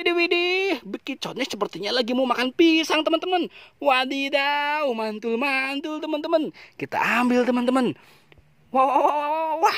Widih, widih, bekicotnya sepertinya lagi mau makan pisang, teman-teman. Wadidaw, mantul-mantul, teman-teman. Kita ambil, teman-teman. Wah, wah, wah, wah, wah.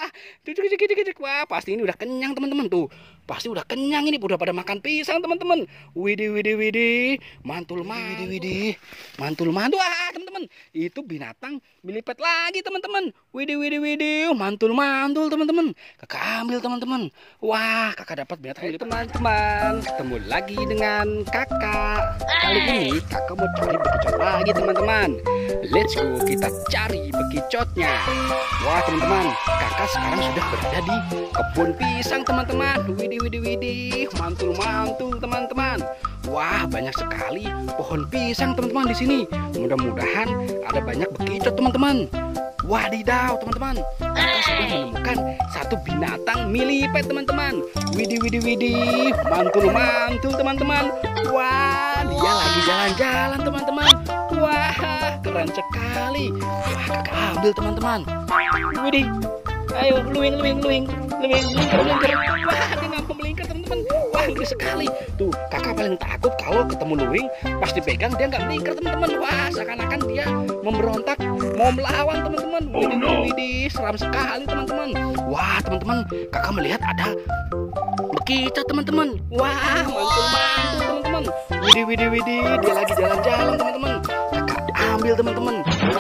Wah, pasti ini udah kenyang, teman-teman. Tuh, pasti udah kenyang ini. Udah pada makan pisang, teman-teman. Widih, widih, widih. Mantul, mantul, widih. Mantul, mantul. Wah, teman-teman. Itu binatang milipet lagi, teman-teman. Widih, widih, widih. Mantul, mantul, teman-teman. Kakak ambil, teman-teman. Wah, kakak dapat binatang milipet. Teman-teman, ketemu lagi dengan kakak. Kali ini kakak mau cari bekicot lagi, teman-teman. Let's go, kita cari bekicotnya. Wah, teman-teman, kakak sekarang sudah berada di kebun pisang, teman-teman. Widih, widih, widih, mantul-mantul, teman-teman. Wah, banyak sekali pohon pisang, teman-teman, di sini. Mudah-mudahan ada banyak bekicot, teman-teman. Wadidaw, teman-teman, kakak sudah menemukan satu binatang milipet, teman-teman. Widih, widih, widih, mantul-mantul, teman-teman. Wah, dia lagi jalan-jalan, teman-teman. Wah, keren sekali. Wah, kakak ambil, teman-teman. Widih, ayo luing, luing, luing, luing, melingkar, melingkar. Wah, dia nggak mau melingkar, teman-teman. Wah, ngeri sekali. Tuh, kakak paling takut kalau ketemu luing, pas dipegang dia nggak melingkar, teman-teman. Wah, seakan-akan dia memberontak, mau melawan, teman-teman. Widih, widih, seram sekali, teman-teman. Wah, teman-teman, kakak melihat ada bekicot, teman-teman. Wah, mantul-mantul, teman-teman. Widih, widih, widih, dia lagi jalan-jalan, teman-teman. Kakak ambil, teman-teman.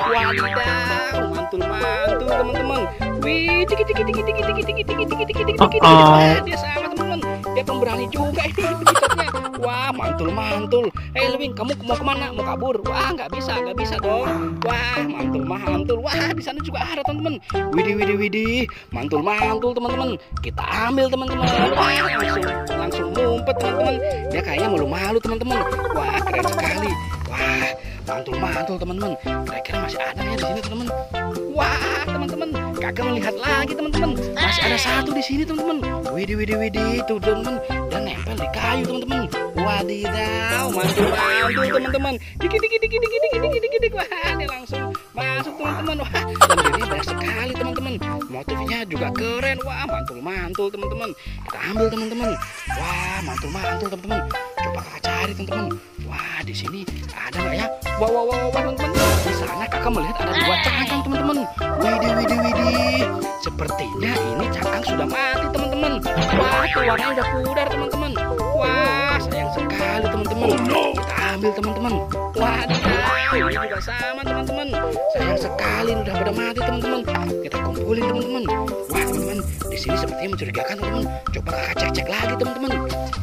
Wadidaw, mantul-mantul, teman-teman. Wih, tiki tiki tiki tiki tiki tiki tiki tiki tiki tiki tiki. Wah, dia sama, teman-teman. Dia pemberani juga ini bekicotnya. Wah, mantul-mantul. Hei, Lewing, kamu mau kemana? Mau kabur? Wah, nggak bisa dong. Wah, mantul-mantul. Wah, di sana juga ada, teman-teman. Widih, widih, widih, mantul-mantul, teman-teman. Kita ambil, teman-teman. Wah, langsung ngumpet, teman-teman. Dia kayaknya malu-malu, teman-teman. Wah, keren sekali. Wah, mantul-mantul, teman-teman. Kira-kira masih ada ya di sini, teman-teman. Wah, teman-teman, kakak melihat lagi, teman-teman. Masih ada satu di sini, teman-teman. Widih, widih, widih, tuh, teman-teman. Dan nempel di kayu, teman-teman. Wadidaw, mantul-mantul, teman-teman. Dikit, dikit, dikit, dikit, dikit, dikit, dikit, dikit. Wah, dia langsung masuk, teman-teman. Wah, dan jadi banyak sekali, teman-teman. Motifnya juga keren. Wah, mantul-mantul, teman-teman. Kita ambil, teman-teman. Wah, mantul-mantul, teman-teman. Coba kakak cari, teman-teman. Wah, di sini ada nggak ya? Wah, wah, wah, wah, teman-teman. Di sana kakak melihat ada dua cangkang, teman-teman. Widih, widih, widih. Sepertinya ini cangkang sudah mati, teman-teman. Wah, keluarnya udah pudar, teman-teman. Wah, sayang sekali, teman-teman. Kita ambil, teman-teman. Wah, ini juga sama, teman-teman. Sayang sekali, udah pada mati, teman-teman. Kita kumpulin, teman-teman. Wah, teman-teman, di sini sepertinya mencurigakan, teman-teman. Coba kakak cek-cek lagi, teman-teman.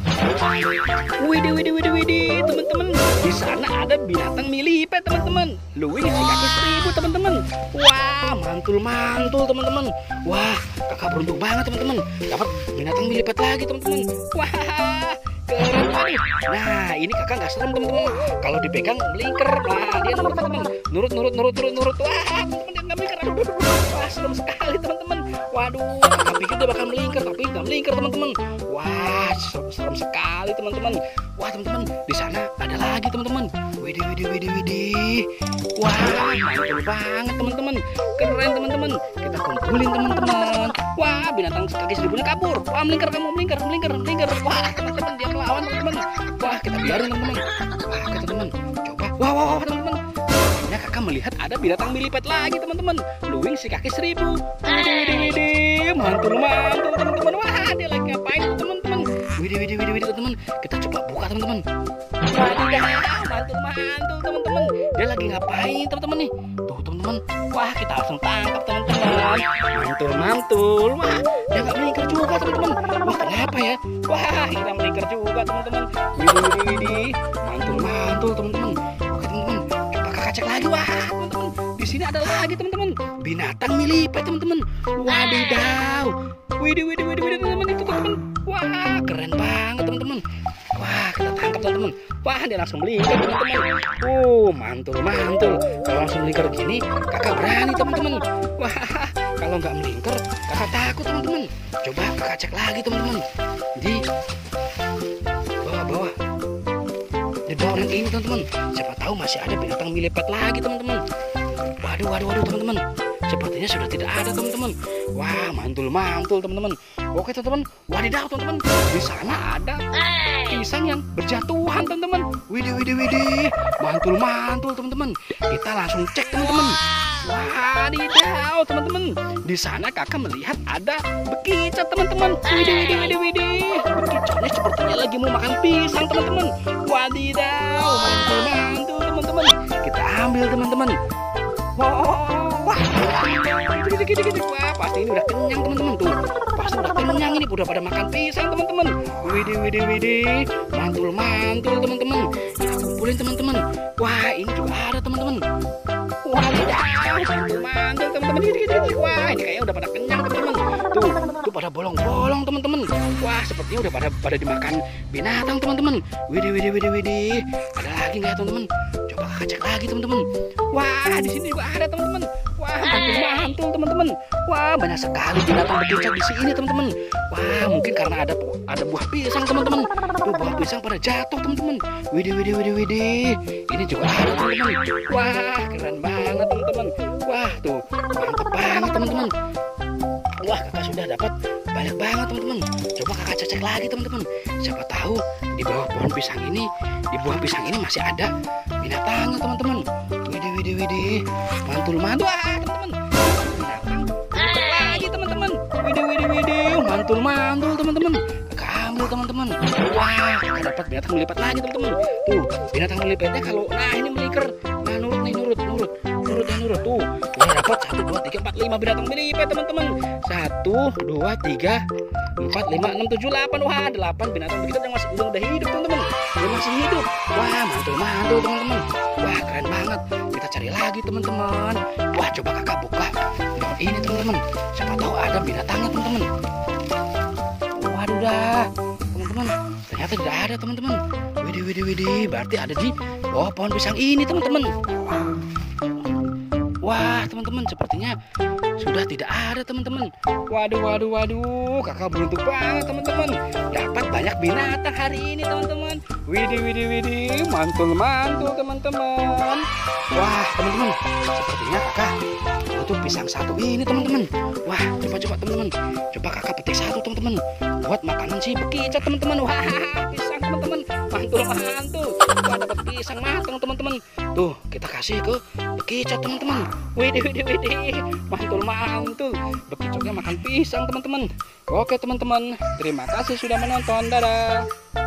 Widih, widih, widih, widih, teman-teman. Di sana ada binatang milipet, teman-teman. Luwing si kaki 1000, teman-teman. Wah, mantul-mantul, teman-teman. Wah, kakak beruntung banget, teman-teman. Dapat binatang milipet lagi, teman-teman. Wah, keren banget. Nah, ini kakak nggak serem, teman-teman. Kalau dipegang melingkar. Nah, dia nurut, teman-teman. Nurut. Wah, teman-teman, dia nggak melingkar. Aduh, wah, serem sekali, teman-teman. Waduh, kakak pikir dia bakal melingkar, tapi nggak melingkar, teman-teman. Wah, serem sekali, teman-teman. Wah, teman-teman, di sana ada lagi, teman-teman. Widih, widih, widih, widih. Wah, mantul banget, teman-teman. Keren, teman-teman. Kita kumpulin, teman-teman. Wah, binatang kaki 1000-nya kabur. Wah, melingkar kamu, melingkar. Wah, teman-teman, dia melawan, teman-teman. Wah, kita biarin, teman-teman. Wah, teman-teman, coba. Wah, teman-teman. Akhirnya kakak melihat ada binatang milipet lagi, teman-teman. Luwing si kaki 1000. Widih, mantul-mantul, teman-teman. Wah, dia lagi ngapain, teman-teman? Widih, teman-teman. Kita coba buka, teman-teman. Wadidaw, mantul-mantul, teman-teman. Dia lagi ngapain, teman-teman nih? Tuh, teman-teman. Wah, kita langsung tangkap, teman-teman. Mantul-mantul. Wah, dia nggak melingkar juga, teman-teman. Wah, kenapa ya? Wah, kita melingkar juga, teman-teman. Widih. Mantul-mantul, teman-teman. Oke, teman-teman. Coba kakak cek lagi. Wah, teman-teman. Di sini ada lagi, teman-teman. Binatang milipet, teman-teman. Wadidaw. Widih, teman-teman, itu, teman-teman. Wah, keren banget, teman-teman. Wah, kita tangkap, teman-teman. Wah, dia langsung melingkar, teman-teman. Mantul. Kalau langsung melingkar gini, kakak berani, teman-teman. Wah, kalau nggak melingkar, kakak takut, teman-teman. Coba kakak cek lagi, teman-teman. Di bawah. Di bawah orang ini, teman-teman. Siapa tahu masih ada binatang milipet lagi, teman-teman. Waduh, teman-teman. Sepertinya sudah tidak ada, teman-teman. Wah, mantul, teman-teman. Oke, teman-teman. Wadidaw, teman-teman. Di sana ada pisang yang berjatuhan teman-teman. Widih, mantul teman-teman. Kita langsung cek teman-teman. Wadidaw teman-teman, di sana kakak melihat ada bekicot teman-teman. Widih. Bekicotnya sepertinya lagi mau makan pisang teman-teman. Wadidaw, mantul teman-teman. Kita ambil teman-teman. Wah, wah, pasti ini udah kenyang teman-teman tuh. Pasti udah kenyang ini, udah pada makan pisang teman-teman. Widih, mantul teman-teman. Kita kumpulin teman-teman. Wah, ini juga ada teman-teman. Wadidaw, mantul teman-teman. Wah, ini kayaknya udah pada kenyang teman-teman. Tuh pada bolong-bolong teman-teman. Wah, sepertinya udah pada dimakan binatang teman-teman. Widih. Ada lagi nggak ya teman-teman? Coba kakak cek lagi teman-teman. Wah, di sini juga ada teman-teman. Wah, mantul teman-teman. Wah, banyak sekali binatang bekicot di sini teman-teman. Wah, mungkin karena ada buah pisang teman-teman. Tuh buah pisang pada jatuh teman-teman. Widih. Ini juga ada teman-teman. Wah, keren banget teman-teman. Wah, tuh mantap banget teman-teman. Wah, kakak sudah dapat banyak banget teman-teman. Coba kakak cek lagi teman-teman. Siapa tahu di bawah pohon pisang ini, di buah pisang ini masih ada binatangnya teman-teman. Widih, mantul. Wah, teman-teman. Binatang lagi teman-teman. Widih, mantul teman-teman. Kakak ambil teman-teman. Wah, kakak dapat binatang melipat lagi teman-teman. Tuh, binatang melipatnya kalau ini meliker. Nah, nurut. Tuh, udah dapat 1, 2, 3, 4, 5 binatang melipat teman-teman. 1, 2, 3, 4, 5, 6, 7, 8. Wah, 8 binatang begitu yang masih udah hidup teman-teman. Dia masih hidup. Wah, mantul teman-teman. Wah, keren banget. Kita cari lagi teman-teman. Wah, coba kakak buka daun ini teman-teman. Siapa tahu ada binatangnya teman-teman. Waduh dah, teman-teman. Ternyata tidak ada teman-teman. Widih. Berarti ada di bawah pohon pisang ini teman-teman. Wah, teman-teman, sepertinya sudah tidak ada teman-teman. Waduh, kakak beruntung banget teman-teman. Dapat banyak binatang hari ini teman-teman. Widih, mantul teman-teman. Wah, teman-teman, sepertinya kakak butuh pisang satu ini teman-teman. Wah, coba teman-teman. Coba kakak petik satu teman-teman. Buat makanan si bekicot teman-teman. Wah, pisang teman-teman. Mantul. Wah, dapat pisang matang teman-teman. Tuh, kita kasih ke bekicot teman-teman. Widih. Mantul. Bekicotnya makan pisang teman-teman. Oke teman-teman, terima kasih sudah menonton. Dadah.